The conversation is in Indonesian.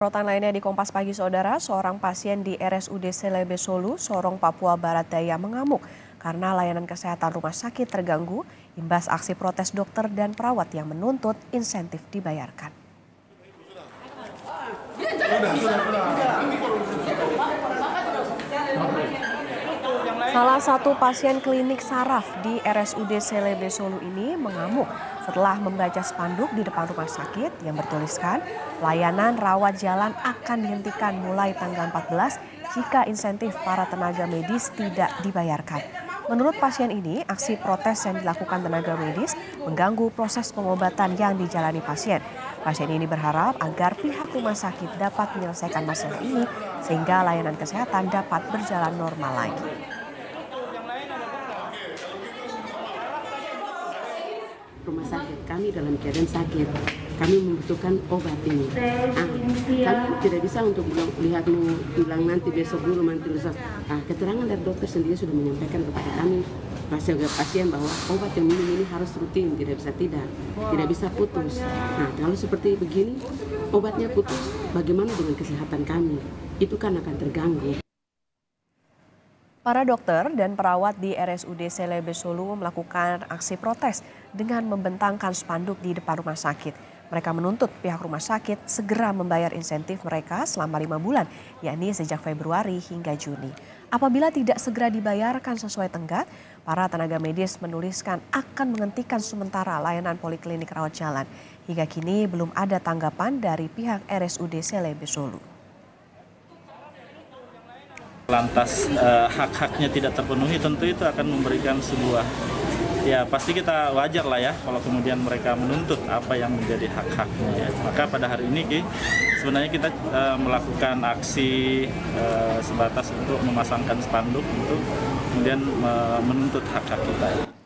Sorotan lainnya di Kompas Pagi, Saudara, seorang pasien di RSUD Selebe Solu, Sorong, Papua Barat Daya mengamuk karena layanan kesehatan rumah sakit terganggu imbas aksi protes dokter dan perawat yang menuntut insentif dibayarkan. Salah satu pasien klinik saraf di RSUD Selebe Solu ini mengamuk setelah membaca spanduk di depan rumah sakit yang bertuliskan layanan rawat jalan akan dihentikan mulai tanggal 14 jika insentif para tenaga medis tidak dibayarkan. Menurut pasien ini, aksi protes yang dilakukan tenaga medis mengganggu proses pengobatan yang dijalani pasien. Pasien ini berharap agar pihak rumah sakit dapat menyelesaikan masalah ini sehingga layanan kesehatan dapat berjalan normal lagi. Rumah sakit kami dalam keadaan sakit, kami membutuhkan obat ini. Kami tidak bisa untuk bilang nanti besok dulu, nanti besok. Keterangan dari dokter sendiri sudah menyampaikan kepada kami pasien bahwa obat yang minum ini harus rutin, tidak bisa putus. Nah, kalau seperti begini, obatnya putus, bagaimana dengan kesehatan kami? Itu kan akan terganggu. Para dokter dan perawat di RSUD Selebe Solu melakukan aksi protes dengan membentangkan spanduk di depan rumah sakit. Mereka menuntut pihak rumah sakit segera membayar insentif mereka selama 5 bulan, yakni sejak Februari hingga Juni. Apabila tidak segera dibayarkan sesuai tenggat, para tenaga medis menuliskan akan menghentikan sementara layanan poliklinik rawat jalan. Hingga kini belum ada tanggapan dari pihak RSUD Selebe Solu. Lantas hak-haknya tidak terpenuhi, tentu itu akan memberikan sebuah, ya pasti kita wajar lah ya kalau kemudian mereka menuntut apa yang menjadi hak-haknya. Maka pada hari ini sebenarnya kita melakukan aksi sebatas untuk memasangkan spanduk untuk kemudian menuntut hak-hak kita.